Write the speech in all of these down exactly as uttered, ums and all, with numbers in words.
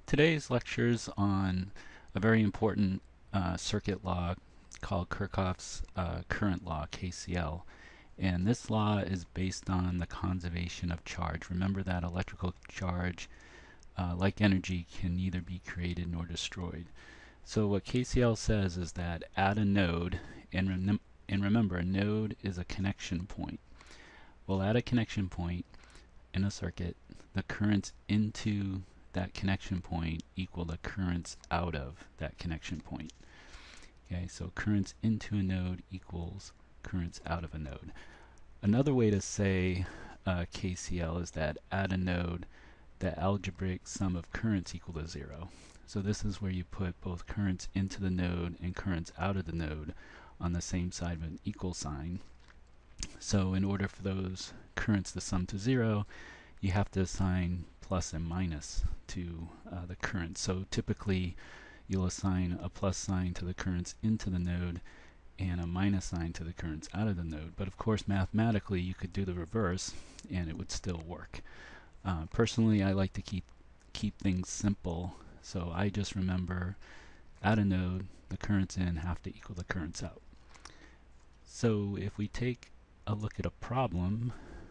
Today's lecture is on a very important uh, circuit law called Kirchhoff's uh, current law, K C L. And this law is based on the conservation of charge. Remember that electrical charge, uh, like energy, can neither be created nor destroyed. So what K C L says is that at a node, and, rem and remember, a node is a connection point. Well, at a connection point in a circuit, the currents into that connection point equal the currents out of that connection point. Okay, so currents into a node equals currents out of a node. Another way to say uh, K C L is that at a node, the algebraic sum of currents equal to zero. So this is where you put both currents into the node and currents out of the node on the same side of an equal sign. So in order for those currents to sum to zero, you have to assign plus and minus to uh, the current. So typically you'll assign a plus sign to the currents into the node and a minus sign to the currents out of the node. But of course mathematically you could do the reverse and it would still work. Uh, personally, I like to keep keep things simple, so I just remember at a node the currents in have to equal the currents out. So if we take a look at a problem,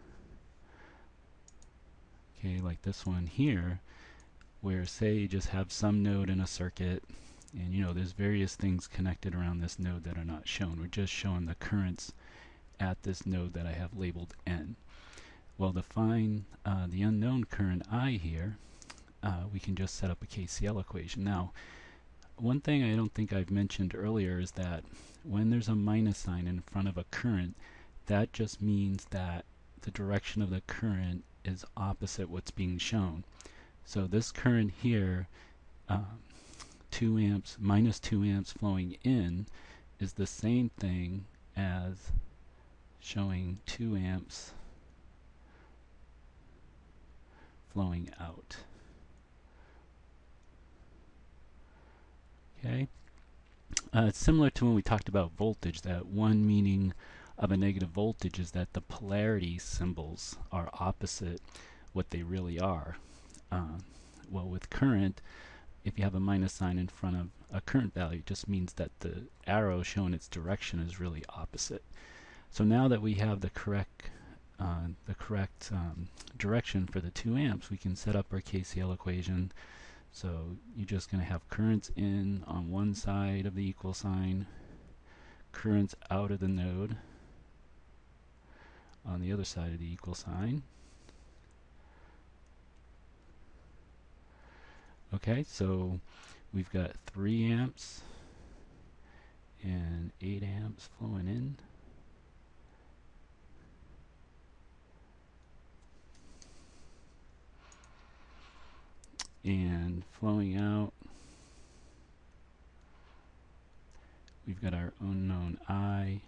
okay, like this one here, where say you just have some node in a circuit and you know there's various things connected around this node that are not shown. We're just showing the currents at this node that I have labeled N. Well, to find uh, the unknown current I here, uh, we can just set up a K C L equation. Now, one thing I don't think I've mentioned earlier is that when there's a minus sign in front of a current, that just means that the direction of the current is opposite what's being shown. So this current here, um, two amps, minus two amps flowing in, is the same thing as showing two amps flowing out. Okay, uh, it's similar to when we talked about voltage, that one meaning of a negative voltage is that the polarity symbols are opposite what they really are. Uh, well, with current, if you have a minus sign in front of a current value, it just means that the arrow showing its direction is really opposite. So now that we have the correct uh, the correct um, direction for the two amps, we can set up our K C L equation. So you're just going to have currents in on one side of the equal sign, currents out of the node on the other side of the equal sign. Okay, so we've got three amps and eight amps flowing in. And flowing out, we've got our unknown I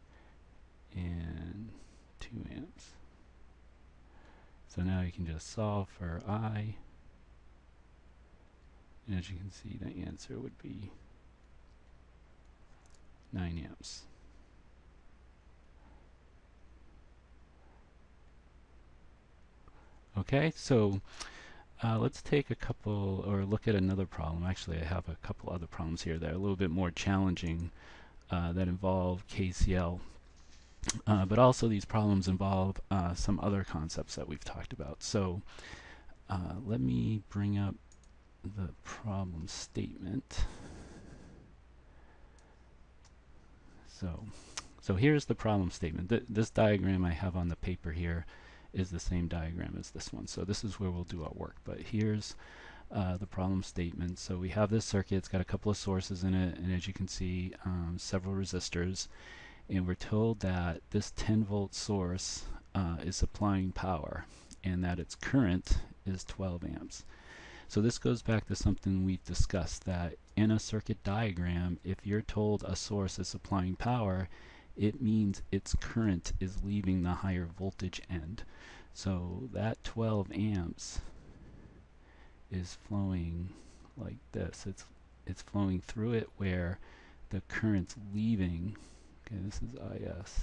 and two amps. So now you can just solve for I. And as you can see, the answer would be nine amps. Okay, so uh, let's take a couple, or look at another problem. Actually, I have a couple other problems here that are a little bit more challenging uh, that involve K C L. Uh, but also these problems involve uh, some other concepts that we've talked about. So uh, let me bring up the problem statement. So, so here's the problem statement. Th this diagram I have on the paper here is the same diagram as this one. So this is where we'll do our work. But here's uh, the problem statement. So we have this circuit. It's got a couple of sources in it, and as you can see, um, several resistors. And we're told that this ten volt source uh, is supplying power, and that its current is twelve amps. So this goes back to something we've discussed, that in a circuit diagram, if you're told a source is supplying power, it means its current is leaving the higher voltage end. So that twelve amps is flowing like this. It's it's flowing through it where the current's leaving. Okay, this is I S.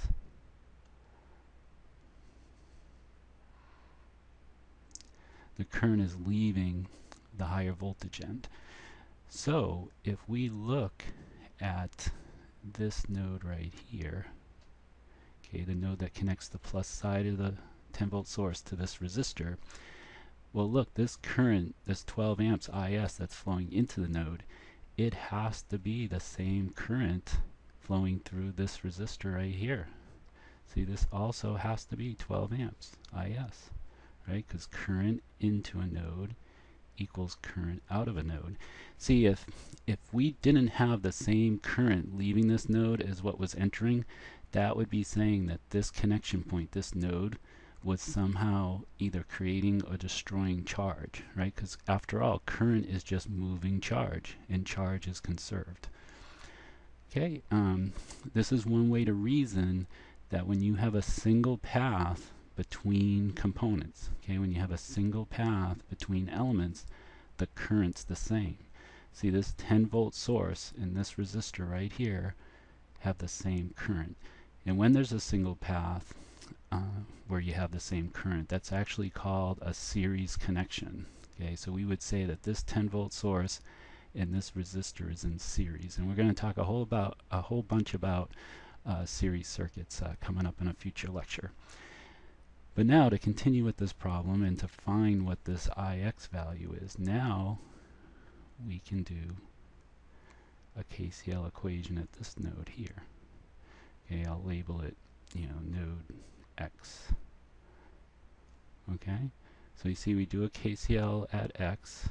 The current is leaving the higher voltage end. So if we look at this node right here, okay, the node that connects the plus side of the ten volt source to this resistor, well look, this current, this twelve amps I S that's flowing into the node, it has to be the same current flowing through this resistor right here. See, this also has to be twelve amps I S, right? Because current into a node equals current out of a node. See, if if we didn't have the same current leaving this node as what was entering, that would be saying that this connection point, this node, was somehow either creating or destroying charge, right? Because after all, current is just moving charge, and charge is conserved. Okay, um, this is one way to reason that when you have a single path between components, okay, when you have a single path between elements, the current's the same. See, this ten volt source and this resistor right here have the same current. And when there's a single path uh, where you have the same current, that's actually called a series connection. Okay, so we would say that this ten volt source and this resistor is in series. And we're going to talk a whole about a whole bunch about uh, series circuits uh, coming up in a future lecture. But now to continue with this problem and to find what this I X value is, now we can do a K C L equation at this node here. Okay, I'll label it, you know, node X. Okay, so you see we do a K C L at X.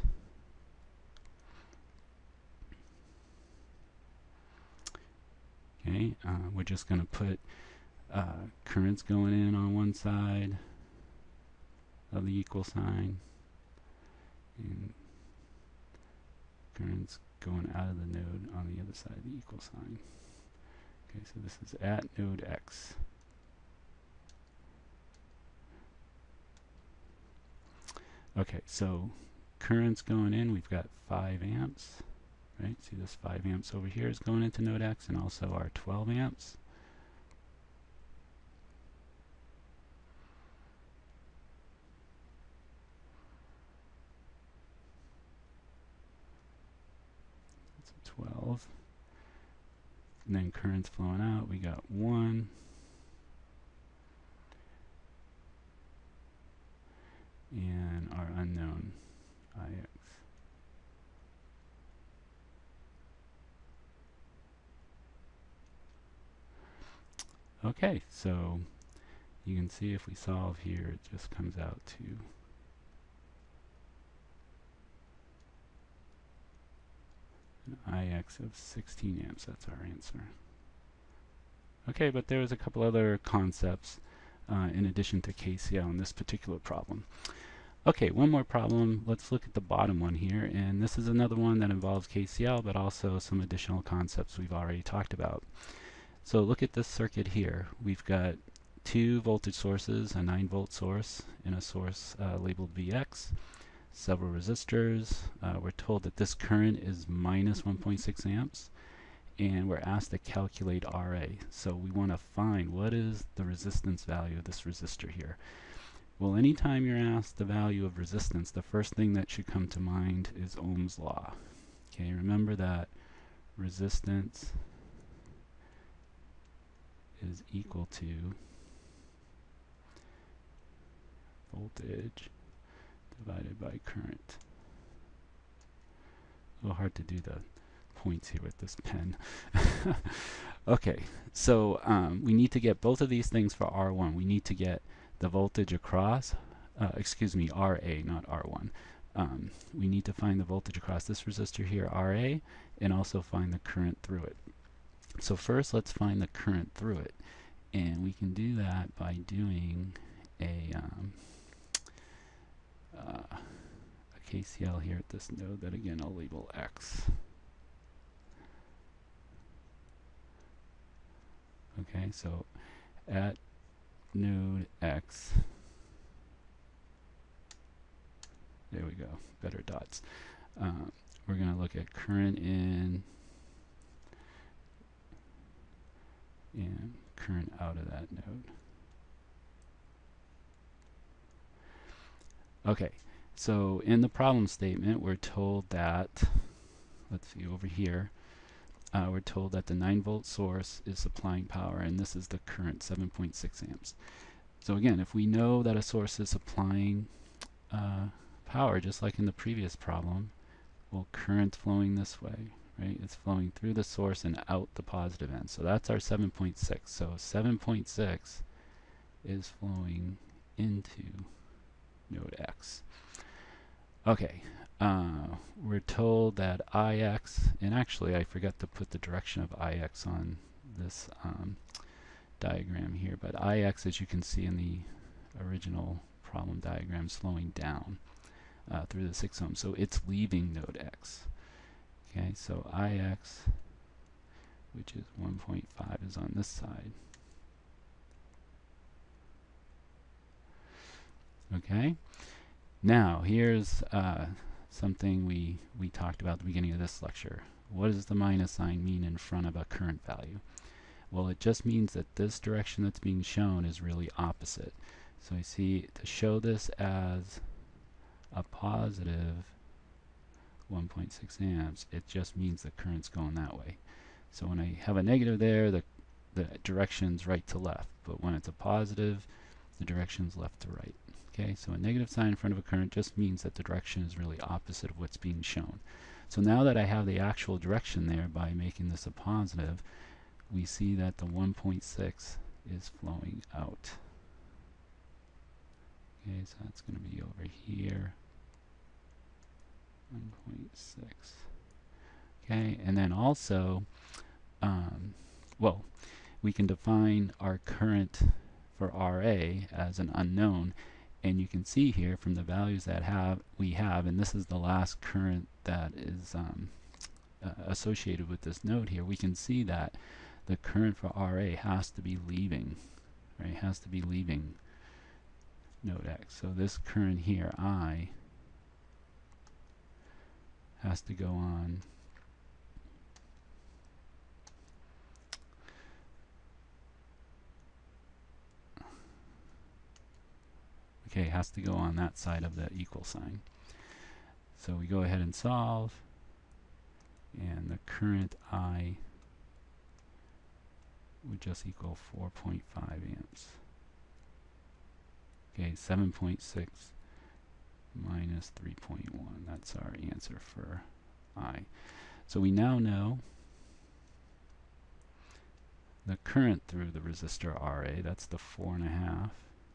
Okay, uh, we're just going to put uh, currents going in on one side of the equal sign, and currents going out of the node on the other side of the equal sign. Okay, so this is at node X. Okay, so currents going in, we've got five amps, right? See, this five amps over here is going into node X, and also our twelve amps. That's twelve. And then currents flowing out, we got one. And our unknown I X. Okay, so you can see if we solve here, it just comes out to an I X of sixteen amps. That's our answer. Okay, but there's a couple other concepts uh, in addition to K C L in this particular problem. Okay, one more problem. Let's look at the bottom one here, and this is another one that involves K C L, but also some additional concepts we've already talked about. So look at this circuit here. We've got two voltage sources, a nine volt source and a source uh, labeled V X, several resistors. Uh, we're told that this current is minus one point six amps, and we're asked to calculate R A. So we want to find what is the resistance value of this resistor here. Well, anytime you're asked the value of resistance, the first thing that should come to mind is Ohm's law. Okay, remember that resistance is equal to voltage divided by current. A little hard to do the points here with this pen. Okay, so um, we need to get both of these things for R one. We need to get the voltage across, uh, excuse me, R A, not R one. Um, we need to find the voltage across this resistor here, R A, and also find the current through it. So first, let's find the current through it. And we can do that by doing a, um, uh, a K C L here at this node that, again, I'll label X. Okay, so at node X, there we go, better dots. Uh, we're going to look at current in and current out of that node. Okay, So in the problem statement, we're told that, let's see over here, uh, we're told that the nine volt source is supplying power, and this is the current seven point six amps. So again, if we know that a source is supplying uh, power, just like in the previous problem, well, current flowing this way, right? It's flowing through the source and out the positive end. So that's our seven point six. So seven point six is flowing into node X. Okay, uh, we're told that I X, and actually I forgot to put the direction of I X on this um, diagram here, but I X, as you can see in the original problem diagram, slowing down uh, through the six ohm. So it's leaving node X. Okay, so I X, which is one point five, is on this side. Okay, now here's uh, something we, we talked about at the beginning of this lecture. What does the minus sign mean in front of a current value? Well, it just means that this direction that's being shown is really opposite. So you see, to show this as a positive one point six amps, it just means the current's going that way. So when I have a negative there, the, the direction's right to left. But when it's a positive, the direction's left to right. Okay, so a negative sign in front of a current just means that the direction is really opposite of what's being shown. So now that I have the actual direction there by making this a positive, we see that the one point six is flowing out. Okay, so that's going to be over here. one point six. Okay, and then also, um, well, we can define our current for R A as an unknown, and you can see here from the values that have we have, and this is the last current that is um, uh, associated with this node here, we can see that the current for R A has to be leaving, right? Has to be leaving node X. So this current here, I, has to go on okay, has to go on that side of the equal sign. So we go ahead and solve, and the current I would just equal four point five amps. Okay, seven point six minus three point one. That's our answer for I. So we now know the current through the resistor R A, that's the four and a half.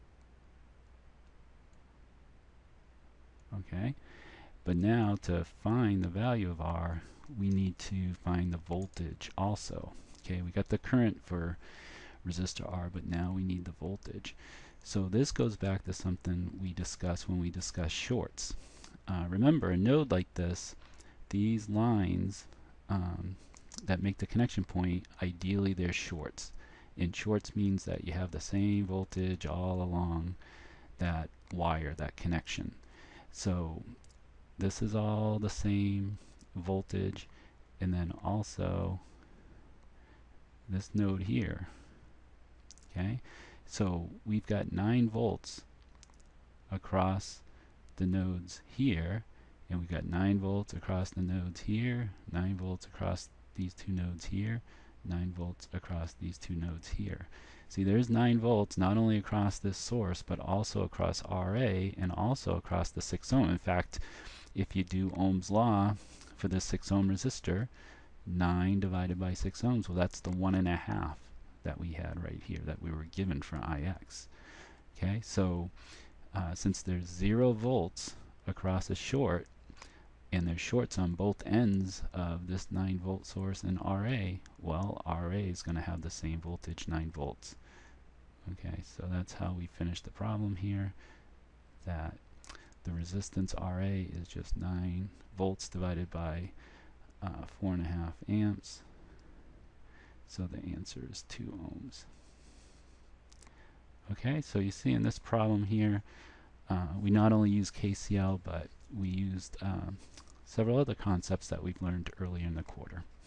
Okay, but now to find the value of R, we need to find the voltage also. Okay, we got the current for resistor R, but now we need the voltage. So this goes back to something we discussed when we discussed shorts. Uh, remember, a node like this, these lines um, that make the connection point, ideally they're shorts. And shorts means that you have the same voltage all along that wire, that connection. So this is all the same voltage, and then also this node here. Okay, so we've got nine volts across the nodes here, and we've got nine volts across the nodes here, nine volts across these two nodes here, nine volts across these two nodes here. See, there's nine volts not only across this source, but also across R A and also across the six ohm. In fact, if you do Ohm's law for the six ohm resistor, nine divided by six ohms, well, that's the one and a half that we had right here that we were given for I X. Okay, so uh, since there's zero volts across a short, and there's shorts on both ends of this nine volt source and R A, well, R A is going to have the same voltage, nine volts. Okay, so that's how we finish the problem here, that the resistance R A is just nine volts divided by uh, four and a half amps. So the answer is two ohms. Okay, so you see in this problem here, uh, we not only use K C L, but we used um, several other concepts that we've learned earlier in the quarter.